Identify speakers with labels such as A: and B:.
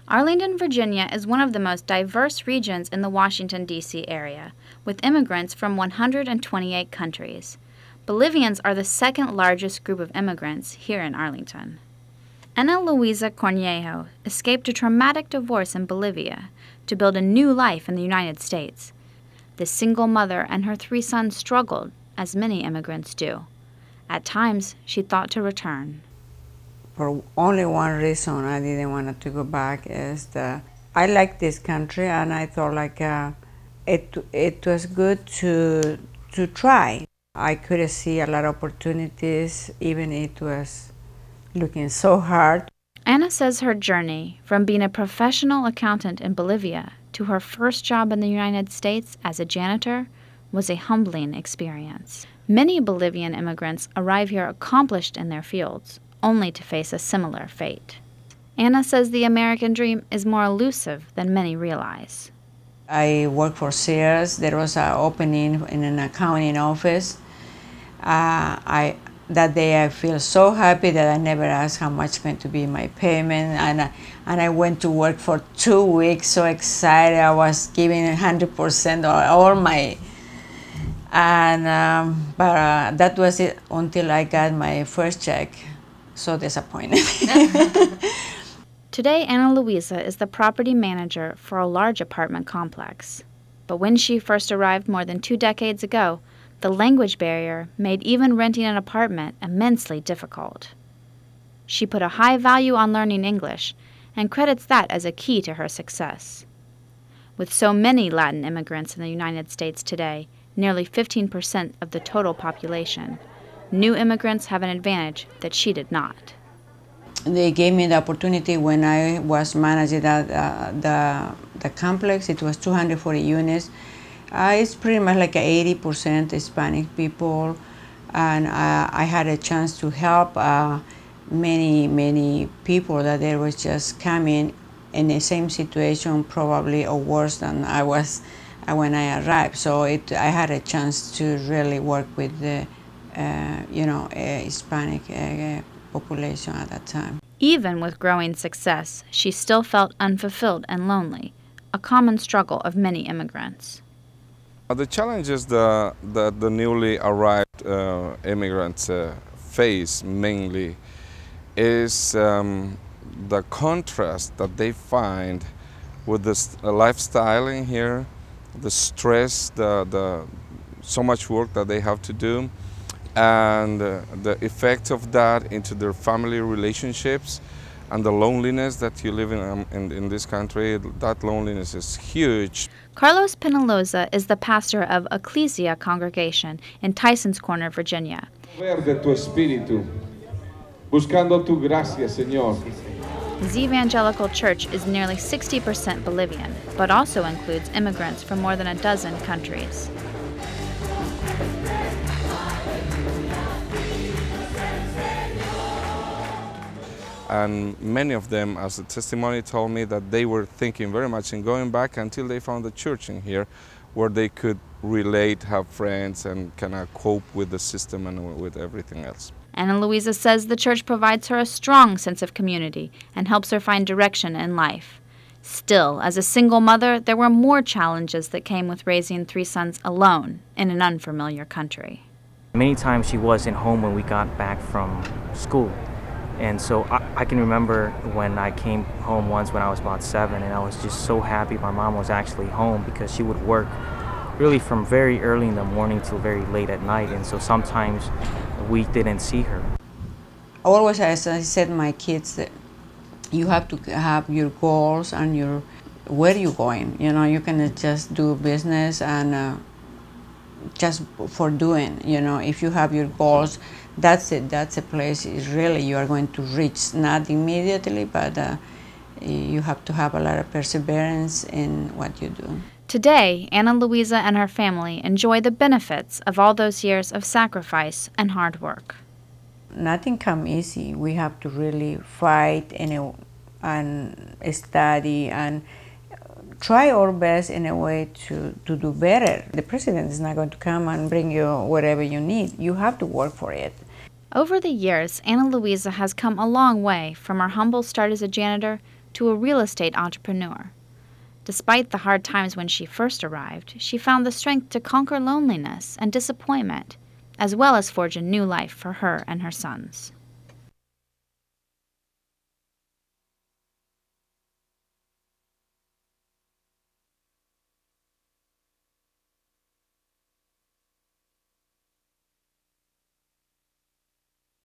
A: Arlington, Virginia is one of the most diverse regions in the Washington, D.C. area, with immigrants from 128 countries. Bolivians are the second largest group of immigrants here in Arlington. Ana Luisa Cornejo escaped a traumatic divorce in Bolivia to build a new life in the United States. This single mother and her 3 sons struggled, as many immigrants do. At times, she thought to return.
B: For only one reason I didn't want to go back is that I like this country, and I thought like it was good to try. I could see a lot of opportunities, even it was looking so hard.
A: Ana says her journey from being a professional accountant in Bolivia to her first job in the United States as a janitor was a humbling experience. Many Bolivian immigrants arrive here accomplished in their fields, only to face a similar fate. Ana says the American dream is more elusive than many realize.
B: I worked for Sears. There was an opening in an accounting office. That day I feel so happy that I never asked how much going to be my payment, and I went to work for 2 weeks, so excited. I was giving 100% all my, but that was it until I got my first check. So disappointed.
A: Today, Ana Luisa is the property manager for a large apartment complex. But when she first arrived more than 2 decades ago, the language barrier made even renting an apartment immensely difficult. She put a high value on learning English and credits that as a key to her success. With so many Latin immigrants in the United States today, nearly 15% of the total population, new immigrants have an advantage that she did not.
B: They gave me the opportunity when I was managing the complex. It was 240 units. It's pretty much like 80% Hispanic people, and I had a chance to help many people that they was just coming in the same situation, probably or worse than I was when I arrived. So I had a chance to really work with the Hispanic population at that time.
A: Even with growing success, she still felt unfulfilled and lonely, a common struggle of many immigrants.
C: The challenges that the newly arrived immigrants face mainly is the contrast that they find with the lifestyle in here, the stress, so much work that they have to do, and the effect of that into their family relationships, and the loneliness that you live in this country. That loneliness is huge.
A: Carlos Penaloza is the pastor of Ecclesia congregation in Tysons Corner, Virginia.
D: De tu espíritu, buscando tu gracia, Señor.
A: His evangelical church is nearly 60% Bolivian, but also includes immigrants from more than a dozen countries.
C: And many of them, as a testimony, told me that they were thinking very much in going back until they found a church in here where they could relate, have friends, and kind of cope with the system and with everything else.
A: Ana Luisa says the church provides her a strong sense of community and helps her find direction in life. Still, as a single mother, there were more challenges that came with raising 3 sons alone in an unfamiliar country.
E: Many times she wasn't home when we got back from school. And so I can remember when I came home once when I was about 7, and I was just so happy my mom was actually home, because she would work really from very early in the morning till very late at night, and so sometimes we didn't see her.
B: Always, as I said, my kids, you have to have your goals and where you're going. You know, you can just do business and just for doing. You know, if you have your goals, that's it. That's a place is really you are going to reach, not immediately, but you have to have a lot of perseverance in what you do.
A: Today, Ana Luisa and her family enjoy the benefits of all those years of sacrifice and hard work.
B: Nothing comes easy. We have to really fight and study and try our best in a way to do better. The president is not going to come and bring you whatever you need. You have to work for it.
A: Over the years, Ana Luisa has come a long way from her humble start as a janitor to a real estate entrepreneur. Despite the hard times when she first arrived, she found the strength to conquer loneliness and disappointment, as well as forge a new life for her and her sons.